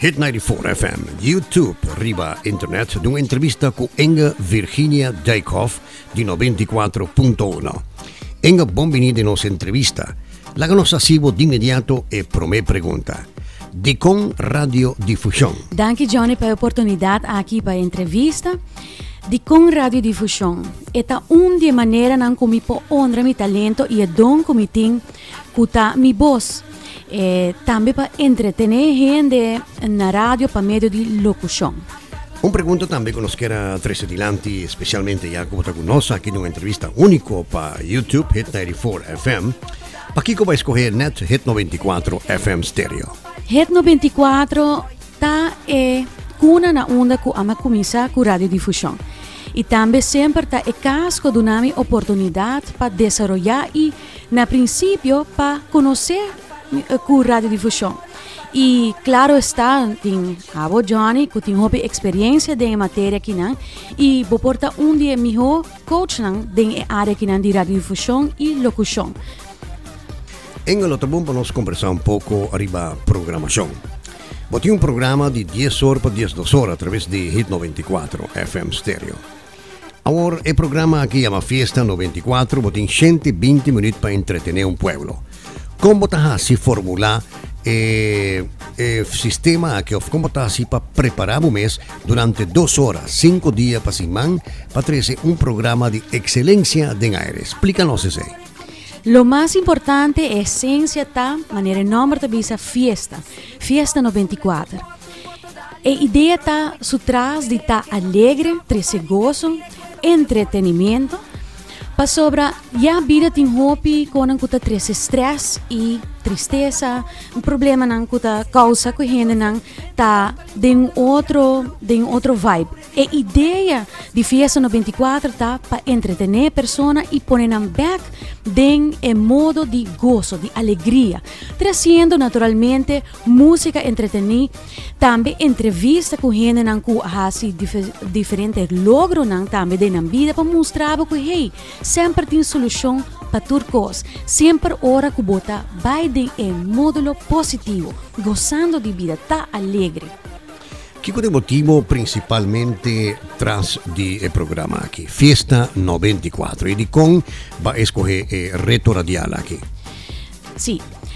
Hit 94 FM, YouTube, riba internet, un'intervista con Inga Virginia Dijkhoff di 94.1. Inga, benvenuta in nostra intervista. La nostra sivo di immediato e prome pregunta. Di con radiodiffusión. Danke Johnny per l'opportunità aqui para entrevista. Di con radiodiffusión. Eta de maneira nan como po honra mi talento e don como ting kuta mi voz. E também para entretener gente na radio per medio di locução. Un pregunta también con los que era tres edilanti, especialmente Jacopo Tacunosa, aquí en una entrevista único para YouTube, Hit 94 FM. ¿Para qué va a escoger Net Hit 94 FM Stereo? Hit 94 ta una na onda que ama começar com radiodifusão. E também sempre tá casco de uma oportunidade para desenvolver e, na princípio, para conhecer com radiodifusão. E, claro está, tem abo Johnny, que tem uma experiência de matéria aqui, e vou portar dia melhor coach de área aqui de radiodifusão e locução. En el otro momento nos conversamos un poco arriba programación. Boté un programa de 10 horas por 10 horas a través de Hit 94 FM Stereo. Ahora el programa aquí llama Fiesta 94, boté 120 minutos para entretener un pueblo. ¿Cómo está así formular sistema que como está así para preparar un mes durante 2 horas, 5 días para semana, para traer un programa de excelencia de aire? Explícanos ese. Lo más importante es esencia ta manera nombre de visa fiesta 94. E idea ta su tras de ta alegre, trece gozo, entretenimiento. Pa sobra ya vida tin hopi con kuta trece stress e tristeza, un problema nan kuta causa que gente nan ta de un otro vibe. E idea de fiesta 94 ta pa entretener persona e poner en back den en modo de gozo, de alegría, trazendo naturalmente música entretenida, también entrevista con gente que hace diferentes logros también de la vida para mostrar que hey, siempre tiene solución para turcos, siempre ora que bota Biden en módulo positivo, gozando de vida, está alegre. ¿Qué es el motivo principalmente tras del programa aquí? Fiesta 94. Y de con va a escoger reto radial aquí. Sí.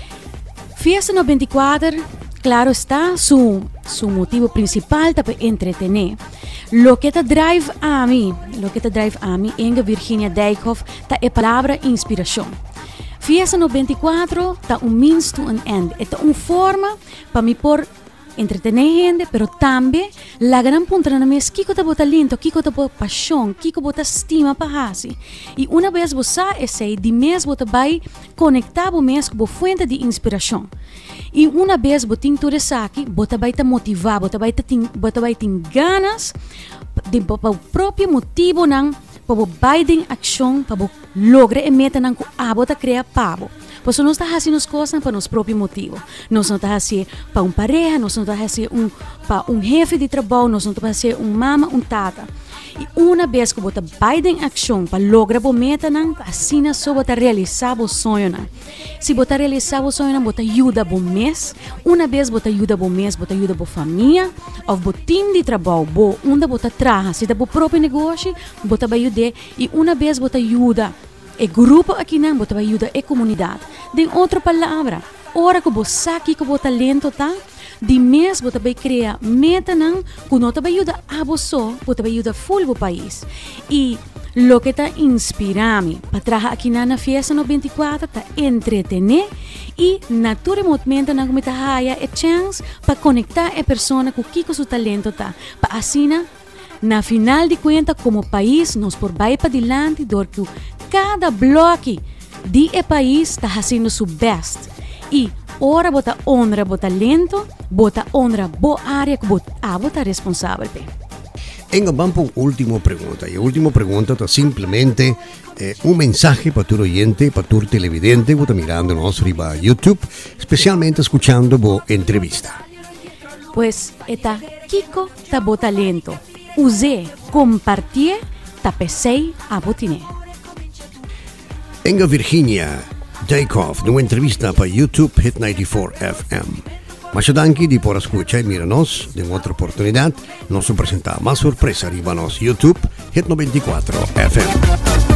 Fiesta 94, claro está, su motivo principal está para entretener. Lo que te drive a mí, Inga Virginia Dijkhoff, está la palabra inspiración. Fiesta 94 está un means to an end. Está una forma para mí por entretener gente, pero también la gran punta na mes kiko ta bota talento, kiko ta bota paixão, kiko bota estima para hasi. E uma vez você esse de mes bota vai conectar o mes com fonte de inspiração. E uma vez botin tudo isso aqui, bota vai te motivar, bota vai ter ganas de para o próprio motivo não para vai em ação para lograr a meta não que bota criar pavo. Porque nós estamos fazendo as coisas para nosso próprio motivo. Nós não estamos fazendo para uma pareja, nós não estamos fazendo para um chefe de trabalho, nós não estamos fazendo uma mama, um tata. E uma vez que você vai em ação para lograr a meta, assim só você realizar o sonho. Se você realizar o sonho, você ajuda o mês. Uma vez você ajuda o mês, você ajuda a família, ou o time de trabalho, onde você trabalha, se é o próprio negócio, você vai ajudar. E uma vez você ajuda o grupo aqui não, você vai ajudar a comunidade. De outra palavra, ora que você aqui com o talento tá, de mês você vai criar meta não, que não vai ajudar a você vai ajudar full o país. E lo que está inspirando para trabalhar aqui na Fiesta 94 está entretener e naturalmente não me tá a chance para conectar a pessoa com o seu talento tá, para assim na final de conta como país nós por vai para diante do que cada bloco de país está fazendo seu best. E ora bota honra o talento, bota honra boa área que bota responsável. Vamos para última pregunta. Y la última pregunta es simplemente un mensaje para tu oyente, para tu televidente que está mirándonos arriba YouTube, especialmente escuchando la entrevista. Pues, está Kiko ta bo talento. Use, compartir, tapesei a botine. Inga Virginia Dijkhoff, una entrevista para YouTube Hit 94 FM. Ma c'è anche di por escuchar y míranos en otra oportunidad. Nos presentamos más sorpresa arriba a YouTube Hit 94 FM.